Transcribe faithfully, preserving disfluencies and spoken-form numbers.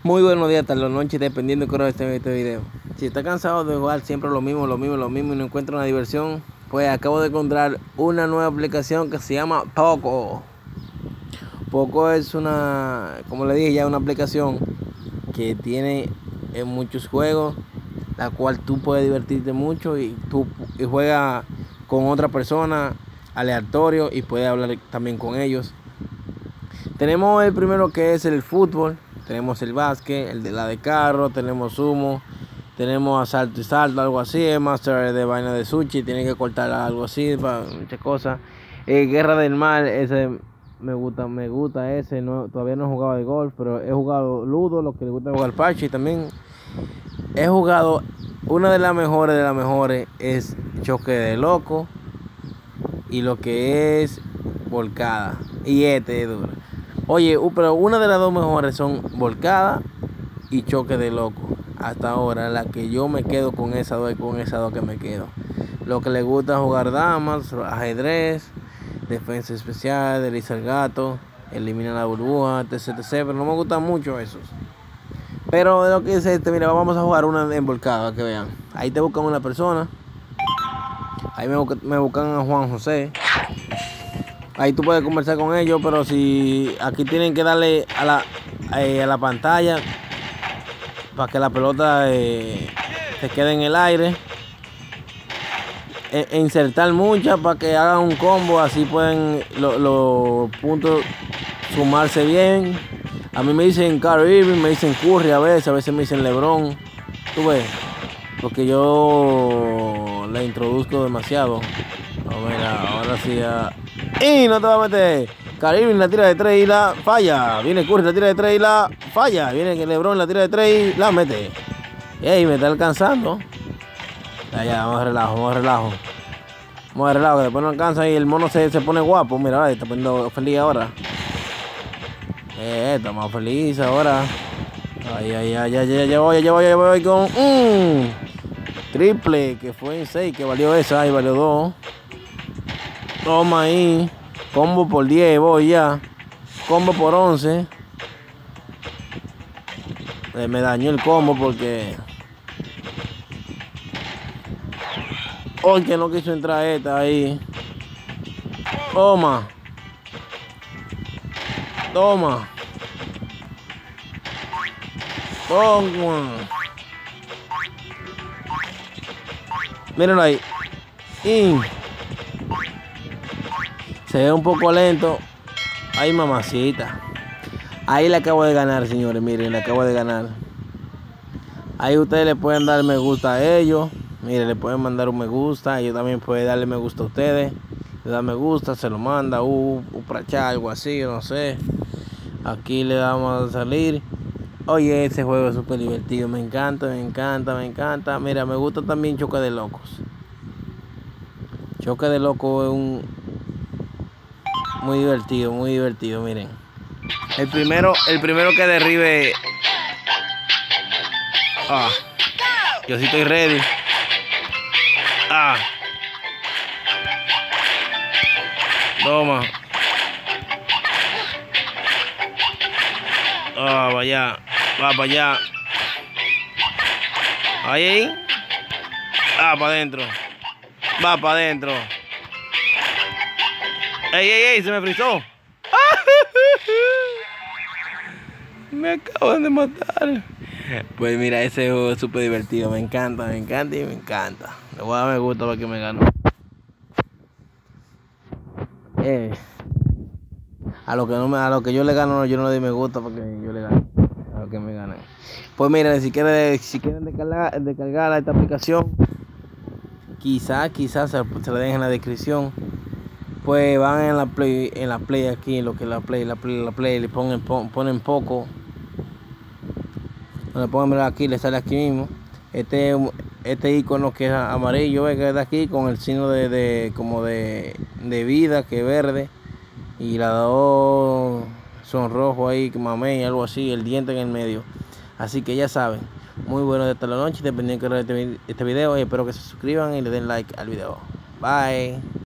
Muy buenos días, tarde o noche, dependiendo de qué hora esté viendo este video. Si está cansado de jugar siempre lo mismo, lo mismo, lo mismo y no encuentra una diversión, pues acabo de encontrar una nueva aplicación que se llama Poco. Poco es una, como le dije ya, una aplicación que tiene en muchos juegos, la cual tú puedes divertirte mucho y tú y juegas con otra persona aleatorio y puedes hablar también con ellos. Tenemos el primero que es el fútbol, tenemos el básquet, el de la de carro, tenemos sumo, tenemos asalto y salto, algo así, el master de vaina de sushi, tiene que cortar algo así, para muchas cosas. Eh, Guerra del Mar, ese me gusta, me gusta ese, no, todavía no he jugado de golf, pero he jugado ludo, lo que le gusta jugar parche, y también he jugado, una de las mejores de las mejores es choque de loco, y lo que es volcada, y este es duro. Oye, pero una de las dos mejores son volcada y choque de loco. Hasta ahora, la que yo me quedo con esa dos y con esa dos que me quedo. Lo que le gusta jugar damas, ajedrez, defensa especial, desliza el gato, elimina la burbuja, etc, etc. Pero no me gustan mucho esos. Pero de lo que es este, mira, vamos a jugar una en volcada, que vean. Ahí te buscan una persona. Ahí me, me buscan a Juan José. Ahí tú puedes conversar con ellos, pero si aquí tienen que darle a la, eh, a la pantalla para que la pelota eh, se quede en el aire. E, e insertar muchas para que hagan un combo, así pueden los lo puntos sumarse bien. A mí me dicen Kyrie Irving, me dicen Curry a veces, a veces me dicen LeBron. Tú ves, porque yo la introduzco demasiado. Oh, mira, ahora sí ya. Y no te va a meter. Kyrie la tira de tres y la falla. Viene Curry, la tira de tres y la falla. Viene LeBron, la tira de tres y la mete. Ey, me está alcanzando. Ya, ya, vamos a relajo, vamos a relajo. Vamos a relajo, que después no alcanza y el mono se, se pone guapo. Mira, está poniendo feliz ahora. Eh, está más feliz ahora. Ay, ay, ay, ya, ya, ya voy, ya voy, ya voy con un triple que fue en seis, que valió esa, ahí valió dos. Toma ahí. Combo por diez, voy ya. Combo por once. Eh, me dañó el combo porque... Hoy que no quiso entrar esta ahí. Toma. Toma. Toma. Mírenlo ahí. Y... se ve un poco lento. Ay, mamacita. Ahí le acabo de ganar, señores. Miren, le acabo de ganar. Ahí ustedes le pueden dar me gusta a ellos. Miren, le pueden mandar un me gusta. Ellos también pueden darle me gusta a ustedes. Le da me gusta, se lo manda. Uh, uh, para echar algo así, no sé. Aquí le damos a salir. Oye, ese juego es súper divertido. Me encanta, me encanta, me encanta. Mira, me gusta también Choque de Locos. Choque de Locos es un... muy divertido, muy divertido, miren. El primero, el primero que derribe. Ah, yo sí estoy ready. Ah. Toma. Ah, vaya. Va para allá. Ahí, ahí. Ah, para adentro. Va para adentro. ¡Ey, ey, ey! Se me frizó. Me acaban de matar. Pues mira, ese juego es súper divertido. Me encanta, me encanta y me encanta. Le voy a dar me gusta porque me ganó. Eh, a lo que no me, a lo que yo le gano, yo no le doy me gusta porque yo le gano. A lo que me ganan. Pues mira, si quieren, si quieren descargar, descargar esta aplicación, quizás, quizás se, se la dejen en la descripción. Pues van en la play, en la play aquí, en lo que la play, la play, la play, le ponen, ponen poco. Le ponen ver aquí, le sale aquí mismo. Este, este icono que es amarillo, ve que es de aquí con el signo de, de como de, de vida, que es verde. Y las dos son rojos ahí, que mamey, algo así, el diente en el medio. Así que ya saben, muy bueno de toda la noche, dependiendo de este video. Y espero que se suscriban y le den like al video. Bye.